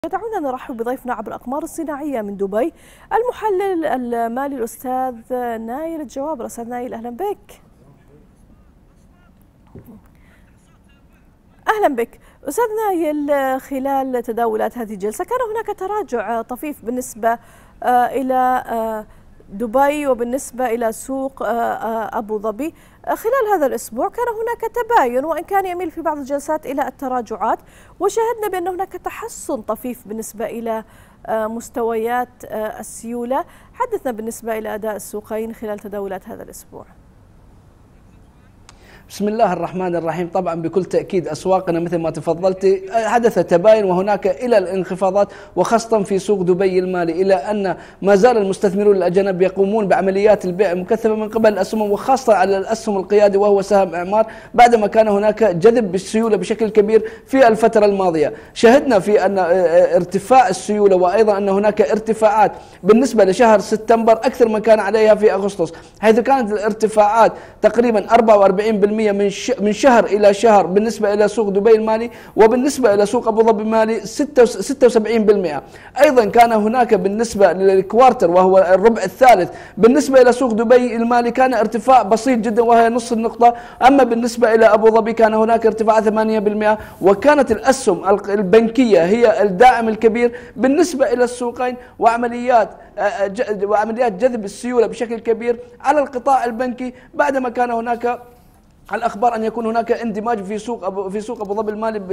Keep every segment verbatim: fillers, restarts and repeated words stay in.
دعونا نرحب بضيفنا عبر الأقمار الصناعية من دبي المحلل المالي الأستاذ نايل الجوابر. أستاذ نايل أهلا بك. أهلا بك أستاذ نايل. خلال تداولات هذه الجلسة كان هناك تراجع طفيف بالنسبة إلى دبي وبالنسبة إلى سوق أبو ظبي. خلال هذا الأسبوع كان هناك تباين وإن كان يميل في بعض الجلسات إلى التراجعات، وشاهدنا بأن هناك تحسن طفيف بالنسبة إلى مستويات السيولة. حدثنا بالنسبة إلى أداء السوقين خلال تداولات هذا الأسبوع. بسم الله الرحمن الرحيم. طبعا بكل تأكيد أسواقنا مثل ما تفضلت حدث تباين وهناك إلى الانخفاضات، وخاصة في سوق دبي المالي، إلى أن ما زال المستثمرون الأجانب يقومون بعمليات البيع المكثفة من قبل الأسهم، وخاصة على الأسهم القيادي وهو سهم إعمار، بعدما كان هناك جذب بالسيولة بشكل كبير في الفترة الماضية. شهدنا في أن ارتفاع السيولة وأيضا أن هناك ارتفاعات بالنسبة لشهر سبتمبر أكثر ما كان عليها في أغسطس، حيث كانت الارتفاعات تقريبا أربعة وأربعين بالمئة من من شهر إلى شهر بالنسبة إلى سوق دبي المالي، وبالنسبة إلى سوق أبو ظبي المالي ستة وسبعين بالمئة. أيضا كان هناك بالنسبة للكوارتر وهو الربع الثالث بالنسبة إلى سوق دبي المالي كان ارتفاع بسيط جدا وهي نصف النقطة، أما بالنسبة إلى أبو ظبي كان هناك ارتفاع ثمانية بالمئة. وكانت الأسهم البنكية هي الداعم الكبير بالنسبة إلى السوقين، وعمليات وعمليات جذب السيولة بشكل كبير على القطاع البنكي، بعدما كان هناك الأخبار أن يكون هناك اندماج في سوق أبو في سوق أبو ظبي المالي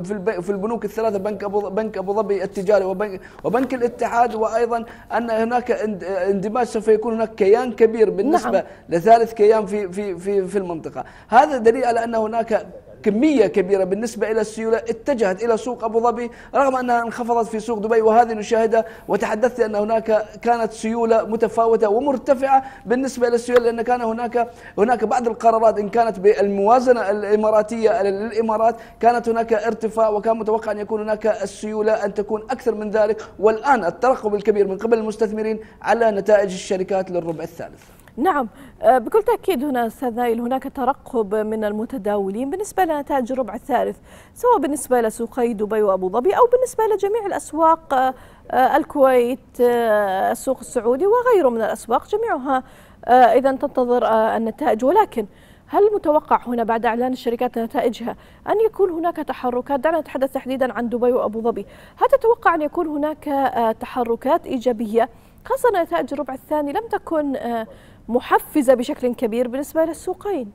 في البنوك الثلاثة، بنك أبو بنك أبو ظبي التجاري وبنك وبنك الاتحاد، وأيضا أن هناك اندماج سوف يكون هناك كيان كبير بالنسبة نعم. لثالث كيان في في في في المنطقة. هذا دليل على أن هناك كمية كبيرة بالنسبة إلى السيولة اتجهت إلى سوق أبو ظبي رغم أنها انخفضت في سوق دبي، وهذه نشاهدها. وتحدثت أن هناك كانت سيولة متفاوتة ومرتفعة بالنسبة إلى السيولة، لأن كان هناك هناك بعض القرارات إن كانت بالموازنة الإماراتية للإمارات كانت هناك ارتفاع، وكان متوقع أن يكون هناك السيولة أن تكون أكثر من ذلك. والآن الترقب الكبير من قبل المستثمرين على نتائج الشركات للربع الثالث. نعم بكل تأكيد هنا أستاذ نايل هناك ترقب من المتداولين بالنسبة لنتائج الربع الثالث، سواء بالنسبة لسوقي دبي وأبو ظبي أو بالنسبة لجميع الأسواق، الكويت، السوق السعودي وغيره من الأسواق جميعها إذا تنتظر النتائج. ولكن هل متوقع هنا بعد إعلان الشركات نتائجها أن يكون هناك تحركات؟ دعنا نتحدث تحديدا عن دبي وأبو ظبي. هل تتوقع أن يكون هناك تحركات إيجابية، خاصة نتائج الربع الثاني لم تكن محفزة بشكل كبير بالنسبة للسوقين؟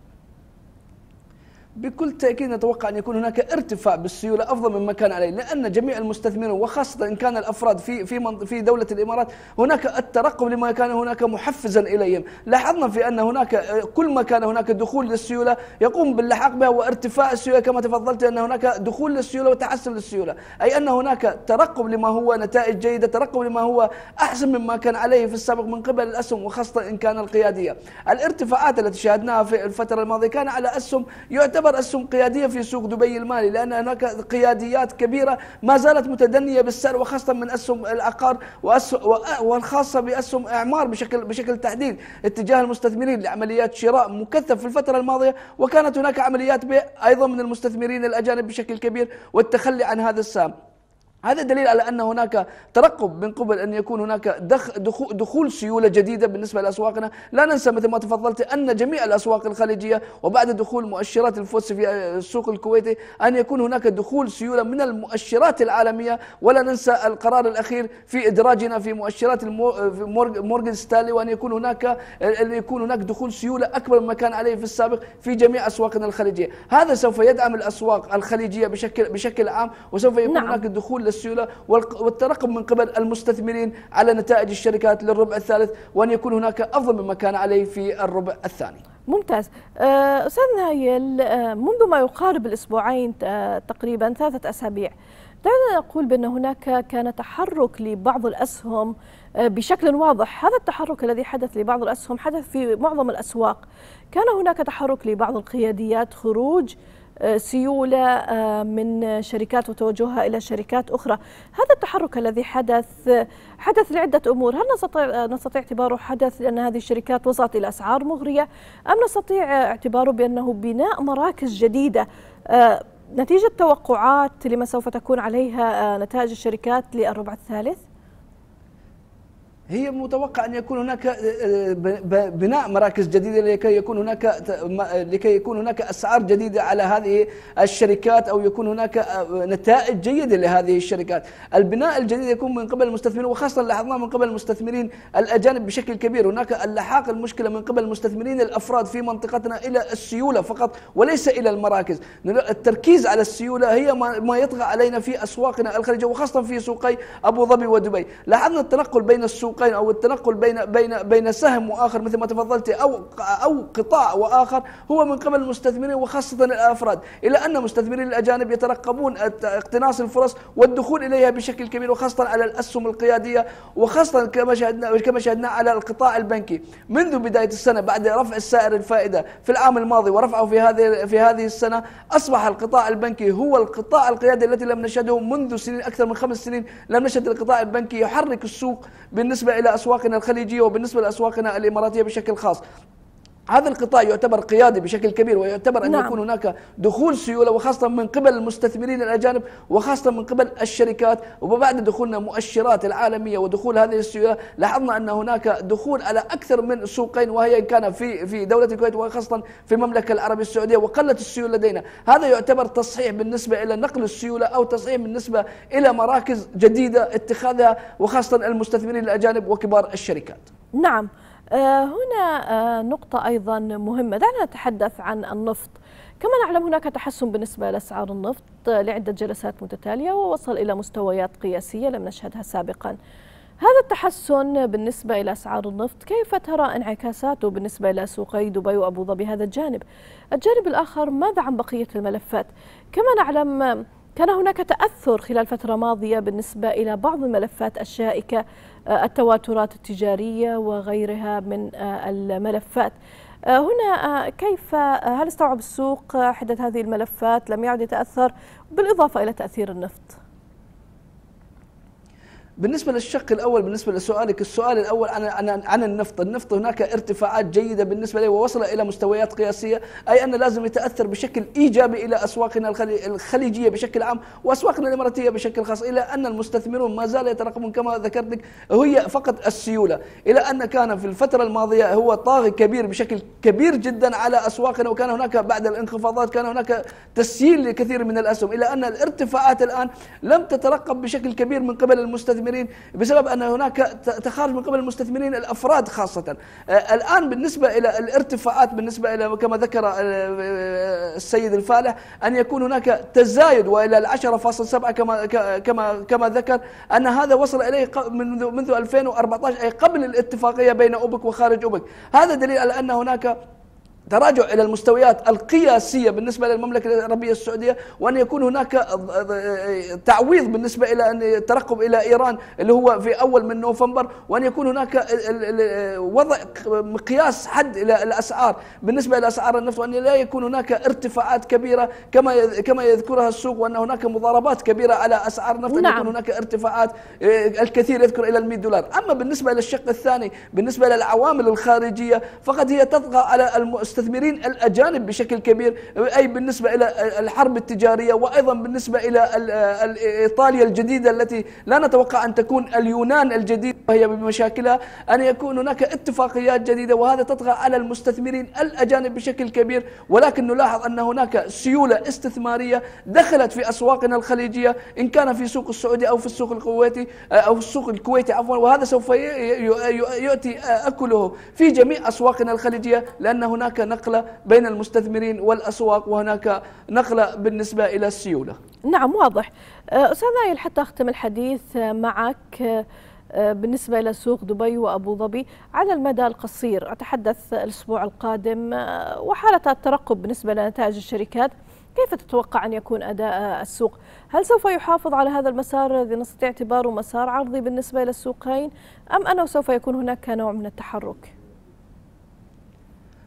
بكل تأكيد نتوقع أن يكون هناك ارتفاع بالسيولة أفضل مما كان عليه، لأن جميع المستثمرين وخاصة إن كان الأفراد في في في دولة الإمارات هناك الترقب لما كان هناك محفزا إليهم. لاحظنا في أن هناك كل ما كان هناك دخول للسيولة يقوم باللحاق بها وارتفاع السيولة، كما تفضلت أن هناك دخول للسيولة وتحسن للسيولة، أي أن هناك ترقب لما هو نتائج جيدة، ترقب لما هو أحسن مما كان عليه في السابق من قبل الأسهم وخاصة إن كان القيادية. الارتفاعات التي شاهدناها في الفترة الماضية كان على أسهم يعتبر أسهم قيادية في سوق دبي المالي، لأن هناك قياديات كبيرة ما زالت متدنية بالسعر، وخاصة من أسهم العقار والخاصة بأسهم إعمار بشكل بشكل تحديد، اتجاه المستثمرين لعمليات شراء مكثف في الفترة الماضية، وكانت هناك عمليات بيع أيضا من المستثمرين الأجانب بشكل كبير والتخلي عن هذا السهم. هذا دليل على أن هناك ترقب من قبل أن يكون هناك دخول, دخول سيولة جديدة بالنسبة لأسواقنا. لا ننسى مثل ما تفضلت أن جميع الأسواق الخليجية وبعد دخول مؤشرات الفوتسي في السوق الكويتي أن يكون هناك دخول سيولة من المؤشرات العالمية. ولا ننسى القرار الأخير في إدراجنا في مؤشرات مورغان ستانلي، وأن يكون هناك يكون هناك دخول سيولة أكبر مما كان عليه في السابق في جميع أسواقنا الخليجية. هذا سوف يدعم الأسواق الخليجية بشكل بشكل عام، وسوف يكون نعم. هناك دخول السيولة والترقب من قبل المستثمرين على نتائج الشركات للربع الثالث، وأن يكون هناك أفضل مما كان عليه في الربع الثاني. ممتاز. أستاذ نايل، منذ ما يقارب الأسبوعين تقريبا ثلاثة أسابيع دعنا نقول بأن هناك كان تحرك لبعض الأسهم بشكل واضح. هذا التحرك الذي حدث لبعض الأسهم حدث في معظم الأسواق. كان هناك تحرك لبعض القياديات، خروج سيولة من شركات وتوجهها إلى شركات أخرى. هذا التحرك الذي حدث حدث لعدة أمور. هل نستطيع نستطيع اعتباره حدث لأن هذه الشركات وصلت إلى أسعار مغرية، أم نستطيع اعتباره بأنه بناء مراكز جديدة نتيجة توقعات لما سوف تكون عليها نتائج الشركات للربع الثالث؟ هي متوقع أن يكون هناك بناء مراكز جديدة لكي يكون هناك لكي يكون هناك أسعار جديدة على هذه الشركات، أو يكون هناك نتائج جيدة لهذه الشركات. البناء الجديد يكون من قبل المستثمرين، وخاصة لاحظنا من قبل المستثمرين الأجانب بشكل كبير. هناك اللحاق المشكلة من قبل المستثمرين الأفراد في منطقتنا إلى السيولة فقط وليس إلى المراكز. التركيز على السيولة هي ما يطغى علينا في أسواقنا الخليجية، وخاصة في سوقي أبو ظبي ودبي. لاحظنا التنقل بين السوق او التنقل بين بين بين سهم واخر مثل ما تفضلت، او او قطاع واخر، هو من قبل المستثمرين وخاصه الافراد، الى ان المستثمرين الاجانب يترقبون اقتناص الفرص والدخول اليها بشكل كبير، وخاصه على الاسهم القياديه، وخاصه كما شاهدنا كما شاهدنا على القطاع البنكي منذ بدايه السنه. بعد رفع السائر الفائده في العام الماضي ورفعه في هذه في هذه السنه، اصبح القطاع البنكي هو القطاع القيادي الذي لم نشهده منذ سنين، اكثر من خمس سنين لم نشهد القطاع البنكي يحرك السوق بالنسبه إلى أسواقنا الخليجية وبالنسبة لأسواقنا الإماراتية بشكل خاص. هذا القطاع يعتبر قيادي بشكل كبير، ويعتبر أن نعم. يكون هناك دخول سيولة، وخاصة من قبل المستثمرين الأجانب، وخاصة من قبل الشركات. وبعد دخولنا مؤشرات العالمية ودخول هذه السيولة، لاحظنا أن هناك دخول على أكثر من سوقين، وهي كان في في دولة الكويت وخاصة في المملكة العربية السعودية، وقلت السيولة لدينا. هذا يعتبر تصحيح بالنسبة إلى نقل السيولة، أو تصحيح بالنسبة إلى مراكز جديدة اتخاذها، وخاصة المستثمرين الأجانب وكبار الشركات. نعم. هنا نقطة أيضا مهمة، دعنا نتحدث عن النفط. كما نعلم هناك تحسن بالنسبة لأسعار النفط لعدة جلسات متتالية، ووصل إلى مستويات قياسية لم نشهدها سابقا. هذا التحسن بالنسبة إلى أسعار النفط كيف ترى انعكاساته بالنسبة إلى سوقي دبي وأبو ظبي؟ هذا الجانب. الجانب الآخر، ماذا عن بقية الملفات؟ كما نعلم كان هناك تأثر خلال فترة ماضية بالنسبة إلى بعض الملفات الشائكة، التواترات التجارية وغيرها من الملفات. هنا كيف هل استوعب السوق حدة هذه الملفات؟ لم يعد يتأثر، بالإضافة إلى تأثير النفط؟ بالنسبة للشق الأول، بالنسبة لسؤالك السؤال الأول عن عن عن النفط، النفط هناك ارتفاعات جيدة بالنسبة له ووصل إلى مستويات قياسية، أي أن لازم يتأثر بشكل إيجابي إلى أسواقنا الخليجية بشكل عام وأسواقنا الإماراتية بشكل خاص، إلى أن المستثمرون ما زال يترقبون كما ذكرت لك هي فقط السيولة، إلى أن كان في الفترة الماضية هو طاغي كبير بشكل كبير جدا على أسواقنا، وكان هناك بعد الانخفاضات كان هناك تسييل لكثير من الأسهم، إلى أن الارتفاعات الآن لم تترقب بشكل كبير من قبل المستثمرين بسبب أن هناك تخارج من قبل المستثمرين الأفراد خاصة. الآن بالنسبة إلى الارتفاعات، بالنسبة إلى كما ذكر السيد الفالح أن يكون هناك تزايد وإلى العشرة فاصلة سبعة كما كما كما ذكر، أن هذا وصل إليه منذ منذ ألفين وأربعة عشر، أي قبل الاتفاقية بين أوبك وخارج أوبك. هذا دليل على أن هناك تراجع إلى المستويات القياسية بالنسبة للمملكة العربية السعودية، وأن يكون هناك تعويض بالنسبة إلى أن الترقب إلى إيران اللي هو في أول من نوفمبر، وأن يكون هناك وضع مقياس حد إلى الأسعار بالنسبة إلى أسعار النفط، وأن لا يكون هناك ارتفاعات كبيرة كما كما يذكرها السوق، وأن هناك مضاربات كبيرة على أسعار النفط. نعم. أن يكون هناك ارتفاعات الكثير يذكر إلى المئة دولار. أما بالنسبة للشق الثاني، بالنسبة للعوامل الخارجية، فقد هي تطغى على المستثمرين الأجانب بشكل كبير، أي بالنسبة إلى الحرب التجارية، وأيضا بالنسبة إلى إيطاليا الجديدة التي لا نتوقع أن تكون اليونان الجديدة وهي بمشاكلها، أن يكون هناك اتفاقيات جديدة، وهذا تطغى على المستثمرين الأجانب بشكل كبير. ولكن نلاحظ أن هناك سيولة استثمارية دخلت في أسواقنا الخليجية، إن كان في سوق السعودي أو في السوق الكويتي أو السوق الكويتي عفوا، وهذا سوف يؤتي أكله في جميع أسواقنا الخليجية، لأن هناك نقلة بين المستثمرين والأسواق، وهناك نقلة بالنسبة إلى السيولة. نعم، واضح. أستاذ نايل، حتى أختم الحديث معك بالنسبة إلى سوق دبي وأبو ظبي على المدى القصير، أتحدث الأسبوع القادم وحالة الترقب بالنسبة لنتائج الشركات، كيف تتوقع أن يكون أداء السوق؟ هل سوف يحافظ على هذا المسار الذي نستطيع اعتباره مسار عرضي بالنسبة إلى السوقين، أم أنه سوف يكون هناك نوع من التحرك؟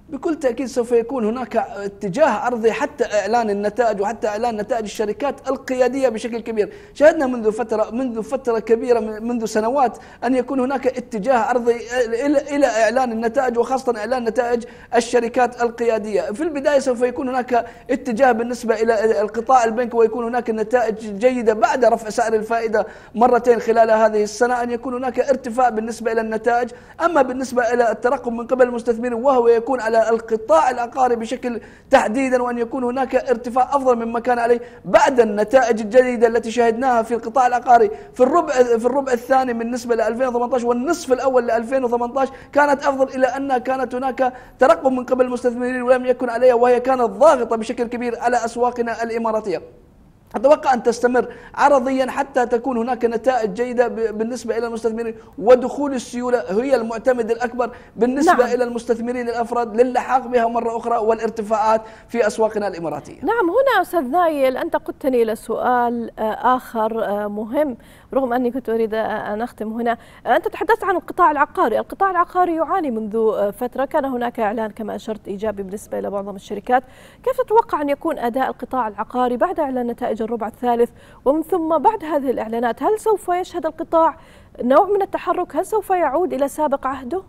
بكل تأكيد سوف يكون هناك اتجاه عرضي حتى إعلان النتائج وحتى إعلان نتائج الشركات القيادية بشكل كبير. شاهدنا منذ فترة منذ فترة كبيرة منذ سنوات أن يكون هناك اتجاه عرضي إلى إلى إعلان النتائج، وخاصة إعلان نتائج الشركات القيادية. في البداية سوف يكون هناك اتجاه بالنسبة إلى القطاع البنكي، ويكون هناك نتائج جيدة بعد رفع سعر الفائدة مرتين خلال هذه السنة، أن يكون هناك ارتفاع بالنسبة إلى النتائج. أما بالنسبة إلى الترقب من قبل المستثمرين وهو يكون على القطاع العقاري بشكل تحديدا، وأن يكون هناك ارتفاع أفضل مما كان عليه بعد النتائج الجيدة التي شاهدناها في القطاع العقاري في الربع في الربع الثاني بالنسبة ل ألفين وثمانية عشر والنصف الأول ل ألفين وثمانية عشر، كانت أفضل إلى أن كانت هناك ترقب من قبل المستثمرين ولم يكن عليها، وهي كانت ضاغطة بشكل كبير على أسواقنا الإماراتية. أتوقع أن تستمر عرضيا حتى تكون هناك نتائج جيدة بالنسبة إلى المستثمرين، ودخول السيولة هي المعتمد الأكبر بالنسبة نعم. إلى المستثمرين الأفراد للحاق بها مرة أخرى والارتفاعات في أسواقنا الإماراتية. نعم. هنا أستاذ نايل أنت قدتني إلى سؤال آخر مهم، رغم أني كنت أريد أن أختم هنا. أنت تحدثت عن القطاع العقاري. القطاع العقاري يعاني منذ فترة، كان هناك إعلان كما أشرت إيجابي بالنسبة إلى معظم الشركات. كيف تتوقع أن يكون أداء القطاع العقاري بعد إعلان نتائج الربع الثالث ومن ثم بعد هذه الإعلانات؟ هل سوف يشهد القطاع نوع من التحرك؟ هل سوف يعود إلى سابق عهده؟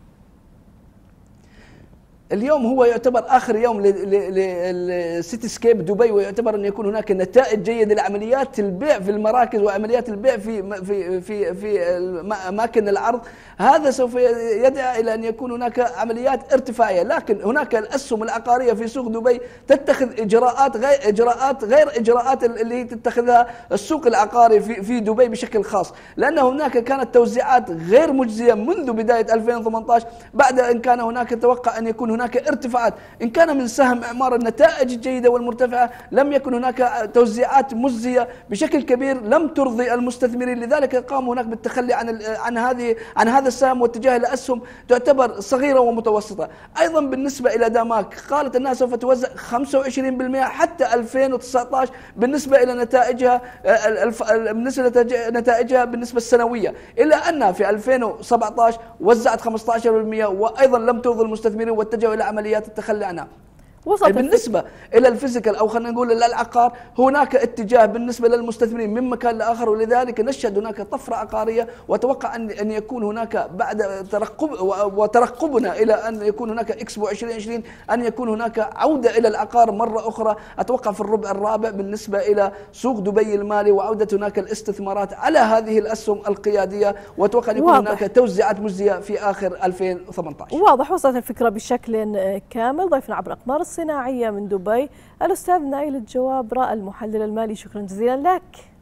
اليوم هو يعتبر آخر يوم لسيتي سكيب دبي، ويعتبر أن يكون هناك نتائج جيدة لعمليات البيع في المراكز وعمليات البيع في في في في أماكن العرض. هذا سوف يدعى إلى أن يكون هناك عمليات ارتفاعية، لكن هناك الأسهم العقارية في سوق دبي تتخذ إجراءات غير إجراءات غير إجراءات اللي تتخذها السوق العقاري في في دبي بشكل خاص، لأن هناك كانت توزيعات غير مجزية منذ بداية ألفين وثمانية عشر، بعد أن كان هناك توقع أن يكون هناك ارتفاعات. إن كان من سهم إعمار النتائج الجيدة والمرتفعة، لم يكن هناك توزيعات مجزية بشكل كبير لم ترضي المستثمرين، لذلك قاموا هناك بالتخلي عن عن هذه عن هذا السهم واتجاه إلى أسهم تعتبر صغيرة ومتوسطة. أيضا بالنسبة إلى داماك قالت أنها سوف توزع خمسة وعشرين بالمئة حتى ألفين وتسعة عشر بالنسبة إلى نتائجها بالنسبة لنتائجها بالنسبة السنوية، إلا أنها في ألفين وسبعة عشر وزعت خمسة عشر بالمئة وأيضا لم ترضي المستثمرين واتجهوا إلى عمليات التخلي عنها. بالنسبة إلى الفيزيكال أو خلينا نقول إلى العقار، هناك اتجاه بالنسبة للمستثمرين من مكان لآخر، ولذلك نشهد هناك طفرة عقارية، وأتوقع أن أن يكون هناك بعد ترقب وترقبنا إلى أن يكون هناك إكسبو ألفين وعشرين أن يكون هناك عودة إلى العقار مرة أخرى. أتوقع في الربع الرابع بالنسبة إلى سوق دبي المالي، وعودة هناك الاستثمارات على هذه الأسهم القيادية، وأتوقع أن يكون واضح. هناك توزيعات مجزية في آخر ألفين وثمانية عشر. واضح، وصلت الفكرة بشكل كامل. ضيفنا عبر أقمار الصناعية من دبي الأستاذ نايل الجوابرة المحلل المالي، شكرا جزيلا لك.